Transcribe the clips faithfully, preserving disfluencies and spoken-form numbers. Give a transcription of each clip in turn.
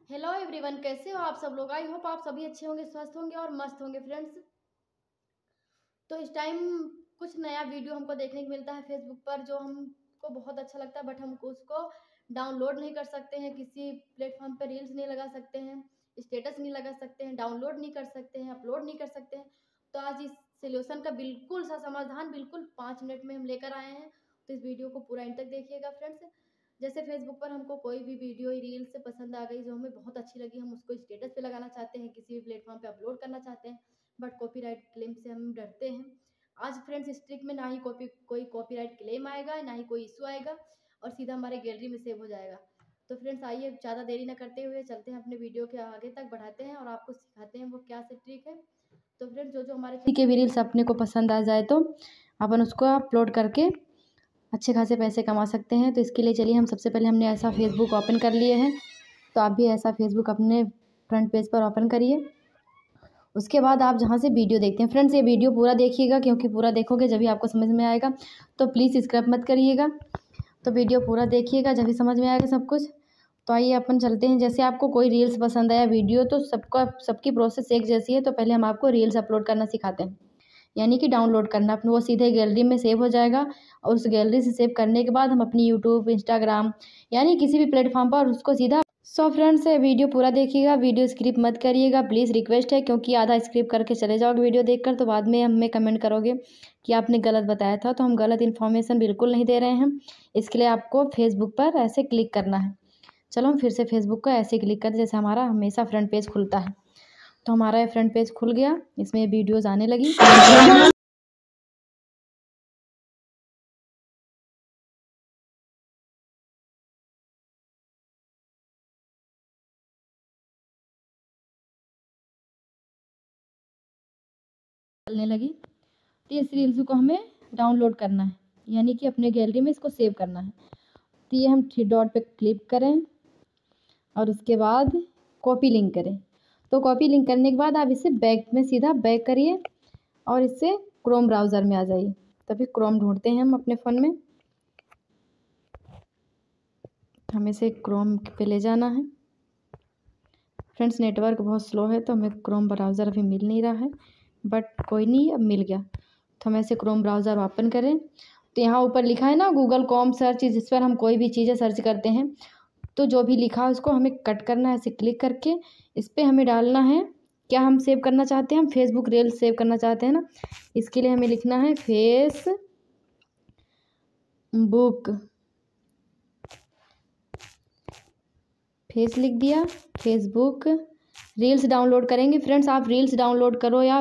Hello everyone, कैसे हो आप सब लोग। आई होप आप सभी अच्छे होंगे, स्वस्थ होंगे और मस्त होंगे फ्रेंड्स। तो इस टाइम कुछ नया वीडियो हमको देखने को मिलता है फेसबुक पर जो हमको बहुत अच्छा लगता है, बट हम उसको डाउनलोड नहीं कर सकते हैं, किसी प्लेटफॉर्म पर रील्स नहीं लगा सकते हैं, स्टेटस नहीं लगा सकते हैं, डाउनलोड नहीं कर सकते हैं, अपलोड नहीं कर सकते हैं। तो आज इस सोल्यूशन का बिल्कुल सा समाधान बिल्कुल पाँच मिनट में हम लेकर आए हैं। तो इस वीडियो को पूरा एंड तक देखिएगा फ्रेंड्स। जैसे फेसबुक पर हमको कोई भी वीडियो रील से पसंद आ गई, जो हमें बहुत अच्छी लगी, हम उसको स्टेटस पे लगाना चाहते हैं, किसी भी प्लेटफॉर्म पे अपलोड करना चाहते हैं, बट कॉपीराइट क्लेम से हम डरते हैं। आज फ्रेंड्स इस ट्रिक में ना ही कॉपी कोई कॉपीराइट क्लेम आएगा, ना ही कोई इशू आएगा, और सीधा हमारे गैलरी में सेव हो जाएगा। तो फ्रेंड्स आइए ज़्यादा देरी ना करते हुए चलते हैं अपने वीडियो के आगे तक बढ़ाते हैं और आपको सिखाते हैं वो क्या से ट्रिक है। तो फ्रेंड्स जो जो हमारे के भी रील्स अपने को पसंद आ जाए तो अपन उसको अपलोड करके अच्छे खासे पैसे कमा सकते हैं। तो इसके लिए चलिए हम सबसे पहले हमने ऐसा फेसबुक ओपन कर लिए हैं, तो आप भी ऐसा फेसबुक अपने फ्रंट पेज पर ओपन करिए। उसके बाद आप जहाँ से वीडियो देखते हैं फ्रेंड्स, ये वीडियो पूरा देखिएगा, क्योंकि पूरा देखोगे जब भी आपको समझ में आएगा। तो प्लीज़ स्क्रैप मत करिएगा, तो वीडियो पूरा देखिएगा जब भी समझ में आएगा सब कुछ। तो आइए अपन चलते हैं। जैसे आपको कोई रील्स पसंद आया वीडियो, तो सबका सबकी प्रोसेस एक जैसी है। तो पहले हम आपको रील्स अपलोड करना सिखाते हैं, यानी कि डाउनलोड करना। अपने वो सीधे गैलरी में सेव हो जाएगा, और उस गैलरी से सेव करने के बाद हम अपनी यूट्यूब, इंस्टाग्राम, यानी किसी भी प्लेटफॉर्म पर उसको सीधा। सो फ्रेंड्स वीडियो पूरा देखिएगा, वीडियो स्किप मत करिएगा, प्लीज़ रिक्वेस्ट है, क्योंकि आधा स्किप करके चले जाओगे वीडियो देखकर तो बाद में हमें कमेंट करोगे कि आपने गलत बताया था। तो हम गलत इन्फॉर्मेशन बिल्कुल नहीं दे रहे हैं। इसके लिए आपको फेसबुक पर ऐसे क्लिक करना है। चलो हम फिर से फेसबुक को ऐसे क्लिक करते जैसे हमारा हमेशा फ्रंट पेज खुलता है। तो हमारा ये फ्रंट पेज खुल गया, इसमें वीडियोज़ आने लगी। चलने लगी। तो इस रील्स को हमें डाउनलोड करना है, यानी कि अपने गैलरी में इसको सेव करना है। तो ये हम थ्री डॉट पे क्लिक करें और उसके बाद कॉपी लिंक करें। तो कॉपी लिंक करने के बाद आप इसे बैक में सीधा बैक करिए और इससे क्रोम ब्राउज़र में आ जाइए। तभी क्रोम ढूंढते हैं हम अपने फ़ोन में, हमें इसे क्रोम पे ले जाना है। फ्रेंड्स नेटवर्क बहुत स्लो है, तो हमें क्रोम ब्राउज़र अभी मिल नहीं रहा है, बट कोई नहीं, अब मिल गया। तो हम ऐसे क्रोम ब्राउज़र ओपन करें, तो यहाँ ऊपर लिखा है ना गूगल कॉम सर्च, जिस पर हम कोई भी चीज़ें सर्च करते हैं। तो जो भी लिखा है उसको हमें कट करना है, ऐसे क्लिक करके इस पर हमें डालना है क्या हम सेव करना चाहते हैं। हम फेसबुक रील्स सेव करना चाहते हैं ना, इसके लिए हमें लिखना है फेस बुक, फेस लिख दिया, फेसबुक रील्स डाउनलोड करेंगे। फ्रेंड्स आप रील्स डाउनलोड करो या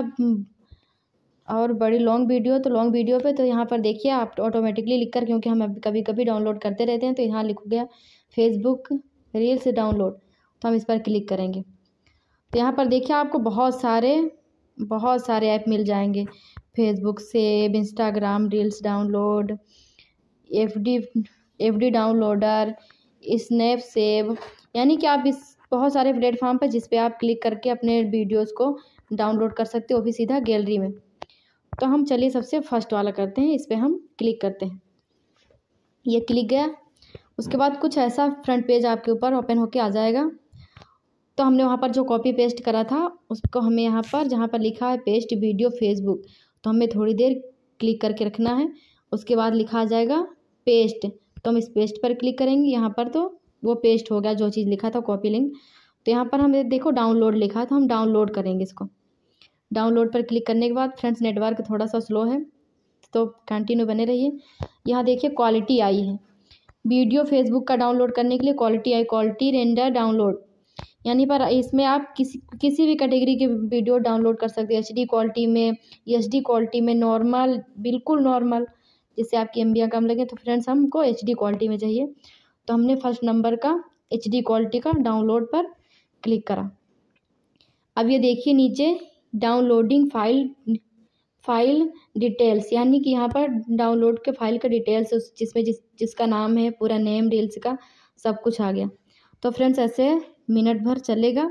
और बड़ी लॉन्ग वीडियो तो लॉन्ग वीडियो पे, तो यहाँ पर देखिए आप ऑटोमेटिकली लिख कर, क्योंकि हम कभी कभी डाउनलोड करते रहते हैं, तो यहाँ लिख गया फेसबुक रील्स डाउनलोड। तो हम इस पर क्लिक करेंगे, तो यहाँ पर देखिए आपको बहुत सारे बहुत सारे ऐप मिल जाएंगे। Facebook save, Instagram reels download, F D F D downloader, snap save, यानी कि आप इस बहुत सारे प्लेटफॉर्म पर जिस पे आप क्लिक करके अपने वीडियोस को डाउनलोड कर सकते हो, वो भी सीधा गैलरी में। तो हम चलिए सबसे फर्स्ट वाला करते हैं, इस पर हम क्लिक करते हैं। ये क्लिक गया, उसके बाद कुछ ऐसा फ्रंट पेज आपके ऊपर ओपन होके आ जाएगा। तो हमने वहाँ पर जो कॉपी पेस्ट करा था उसको हमें यहाँ पर जहाँ पर लिखा है पेस्ट वीडियो फेसबुक, तो हमें थोड़ी देर क्लिक करके रखना है। उसके बाद लिखा आ जाएगा पेस्ट, तो हम इस पेस्ट पर क्लिक करेंगे। यहाँ पर तो वो पेस्ट हो गया जो चीज़ लिखा था कॉपी लिंक। तो यहाँ पर हमें देखो डाउनलोड लिखा है, तो हम डाउनलोड करेंगे इसको। डाउनलोड पर क्लिक करने के बाद फ्रेंड्स नेटवर्क थोड़ा सा स्लो है, तो कंटिन्यू बने रहिए। यहाँ देखिए क्वालिटी आई है, वीडियो फेसबुक का डाउनलोड करने के लिए क्वालिटी आई, क्वालिटी रेंडर डाउनलोड, यानी पर इसमें आप किसी किसी भी कैटेगरी के वीडियो डाउनलोड कर सकते हैं, एच डी क्वालिटी में, एच डी क्वालिटी में, नॉर्मल, बिल्कुल नॉर्मल, जिससे आपकी एम बियाँ कम लगे। तो फ्रेंड्स हमको एच डी क्वालिटी में चाहिए, तो हमने फर्स्ट नंबर का एच डी क्वालिटी का डाउनलोड पर क्लिक करा। अब ये देखिए नीचे डाउनलोडिंग फाइल फाइल डिटेल्स, यानी कि यहाँ पर डाउनलोड के फाइल का डिटेल्स, उस जिसमें जिस जिसका नाम है, पूरा नेम रील्स का सब कुछ आ गया। तो फ्रेंड्स ऐसे मिनट भर चलेगा,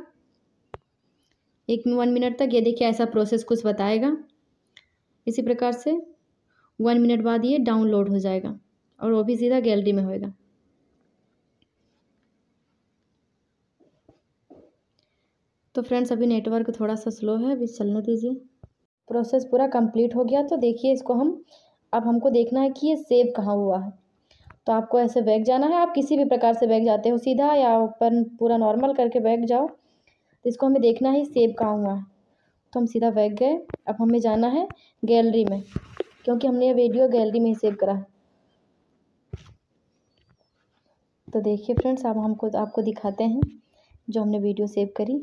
एक वन मिनट तक। ये देखिए ऐसा प्रोसेस कुछ बताएगा। इसी प्रकार से वन मिनट बाद ये डाउनलोड हो जाएगा और वो भी सीधा गैलरी में होएगा। तो फ्रेंड्स अभी नेटवर्क थोड़ा सा स्लो है, अभी चलने दीजिए। प्रोसेस पूरा कंप्लीट हो गया। तो देखिए इसको हम, अब हमको देखना है कि ये सेव कहाँ हुआ है। तो आपको ऐसे बैक जाना है, आप किसी भी प्रकार से बैक जाते हो सीधा या ऊपर पूरा नॉर्मल करके बैक जाओ। तो इसको हमें देखना है सेव कहाँ हुआ है। तो हम सीधा बैक गए। अब हमें जाना है गैलरी में, क्योंकि हमने ये वीडियो गैलरी में ही सेव करा है। तो देखिए फ्रेंड्स, अब हमको आपको दिखाते हैं जो हमने वीडियो सेव करी।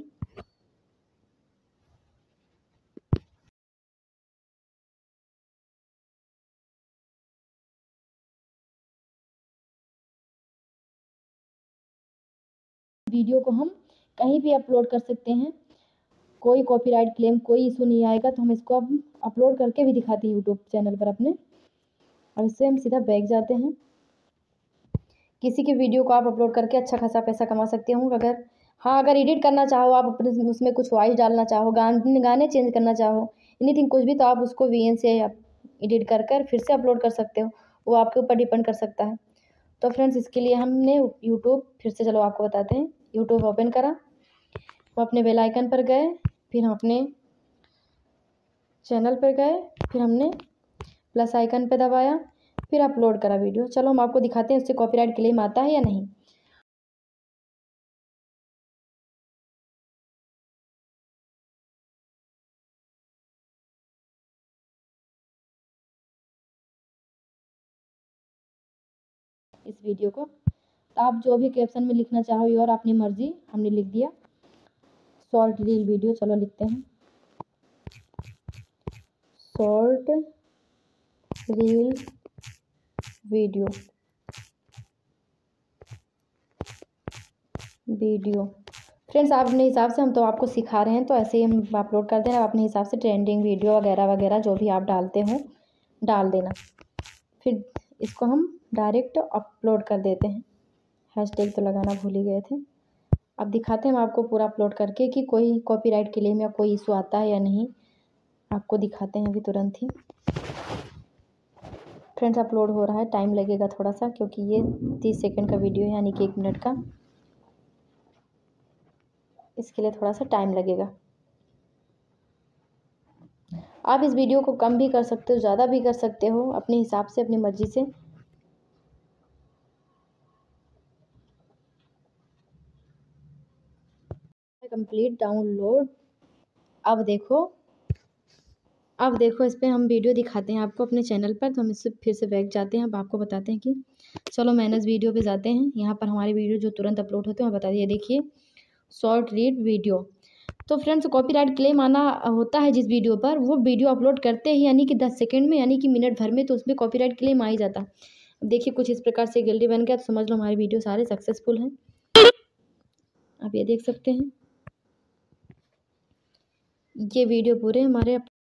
वीडियो को हम कहीं भी अपलोड कर सकते हैं, कोई कॉपीराइट क्लेम कोई इशू नहीं आएगा। तो हम इसको अब अपलोड करके भी दिखाते हैं यूट्यूब चैनल पर अपने। अब इससे हम सीधा बैक जाते हैं। किसी की वीडियो को आप अपलोड करके अच्छा खासा पैसा कमा सकते हो। अगर हाँ अगर एडिट करना चाहो आप अपने उसमें कुछ वॉइस डालना चाहो, गाने गाने चेंज करना चाहो, एनीथिंग कुछ भी, तो आप उसको वी एन से एडिट कर कर फिर से अपलोड कर सकते हो। वो आपके ऊपर डिपेंड कर सकता है। तो फ्रेंड्स इसके लिए हमने यूट्यूब फिर से, चलो आपको बताते हैं। यूट्यूब ओपन करा, हम अपने बेल आइकन पर गए, फिर हम अपने चैनल पर गए, फिर हमने प्लस आइकन पे दबाया, फिर अपलोड करा वीडियो। चलो हम आपको दिखाते हैं उससे कॉपीराइट क्लेम आता है या नहीं। इस वीडियो को तो आप जो भी कैप्शन में लिखना चाहो और अपनी मर्जी, हमने लिख दिया शॉर्ट रील वीडियो। चलो लिखते हैं short reel video video friends आप अपने हिसाब से, हम तो आपको सिखा रहे हैं तो ऐसे ही हम अपलोड कर देना अपने हिसाब से। ट्रेंडिंग वीडियो वगैरह वगैरह जो भी आप डालते हो डाल देना। फिर इसको हम डायरेक्ट अपलोड कर देते हैं। हैशटैग तो लगाना भूल ही गए थे। अब दिखाते हैं हम आपको पूरा अपलोड करके कि कोई कॉपीराइट क्लेम या कोई इशू आता है या नहीं। आपको दिखाते हैं अभी तुरंत ही। फ्रेंड्स अपलोड हो रहा है, टाइम लगेगा थोड़ा सा, क्योंकि ये तीस सेकंड का वीडियो है, यानी कि एक मिनट का। इसके लिए थोड़ा सा टाइम लगेगा। आप इस वीडियो को कम भी कर सकते हो, ज़्यादा भी कर सकते हो, अपने हिसाब से, अपनी मर्जी से। Complete download. अब देखो अब देखो इस पर हम वीडियो दिखाते हैं आपको अपने चैनल पर। तो हम इससे फिर से बैक जाते हैं। अब आपको बताते हैं कि चलो मैनेज वीडियो पे जाते हैं। यहाँ पर हमारी वीडियो जो तुरंत अपलोड होते हैं बता दिए। देखिए शॉर्ट रीड वीडियो। तो फ्रेंड्स कॉपीराइट क्लेम आना होता है जिस वीडियो पर, वो वीडियो अपलोड करते ही यानी कि दस सेकंड में, यानी कि मिनट भर में, तो उसमें कॉपीराइट क्लेम आ ही जाता। अब देखिए कुछ इस प्रकार से गैलरी बन गया, तो समझ लो हमारी वीडियो सारे सक्सेसफुल हैं। आप ये देख सकते हैं, ये वीडियो पूरे हमारे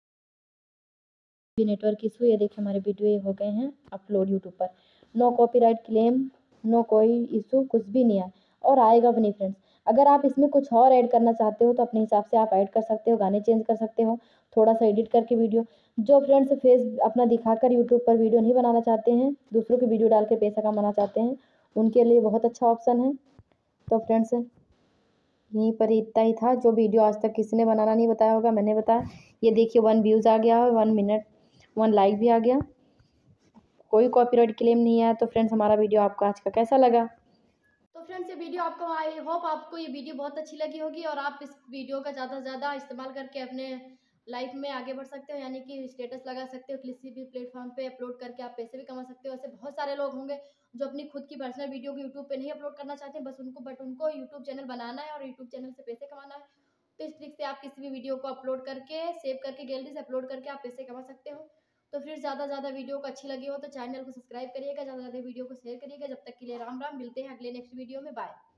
नेटवर्क इशू, ये देखिए हमारे वीडियो ये हो गए हैं अपलोड यूट्यूब पर। नो कॉपीराइट क्लेम, नो कोई इशू, कुछ भी नहीं आया और आएगा भी नहीं। फ्रेंड्स अगर आप इसमें कुछ और ऐड करना चाहते हो तो अपने हिसाब से आप ऐड कर सकते हो, गाने चेंज कर सकते हो, थोड़ा सा एडिट करके वीडियो। जो फ्रेंड्स फेस अपना दिखाकर यूट्यूब पर वीडियो नहीं बनाना चाहते हैं, दूसरों की वीडियो डाल के पैसा कमाना चाहते हैं, उनके लिए बहुत अच्छा ऑप्शन है। तो फ्रेंड्स यहीं पर इतना ही था जो वीडियो आज तक किसी ने बनाना नहीं बताया होगा, मैंने बताया। ये देखिए वन व्यूज़ आ गया है, वन मिनट वन लाइक भी आ गया, कोई कॉपीराइट क्लेम नहीं आया। तो फ्रेंड्स हमारा वीडियो आपको आज का कैसा लगा? तो फ्रेंड्स ये वीडियो आपको, आई होप आपको ये वीडियो बहुत अच्छी लगी होगी और आप इस वीडियो का ज़्यादा से ज़्यादा इस्तेमाल करके अपने लाइफ में आगे बढ़ सकते हो, यानी कि स्टेटस लगा सकते हो, किसी भी प्लेटफॉर्म पे अपलोड करके आप पैसे भी कमा सकते हो। ऐसे बहुत सारे लोग होंगे जो अपनी खुद की पर्सनल वीडियो को यूट्यूब पे नहीं अपलोड करना चाहते, बस उनको बट उनको यूट्यूब चैनल बनाना है और यूट्यूब चैनल से पैसे कमाना है। तो इस ट्रिक से आप किसी भी वीडियो को अपलोड करके, सेव करके, गैलरी से अपलोड करके आप पैसे कमा सकते हो। तो फिर ज़्यादा ज़्यादा वीडियो को अच्छी लगी हो तो चैनल को सब्सक्राइब करिएगा, ज़्यादा ज़्यादा वीडियो को शेयर करिएगा। जब तक के लिए राम राम, मिलते हैं अगले नेक्स्ट वीडियो में, बाय।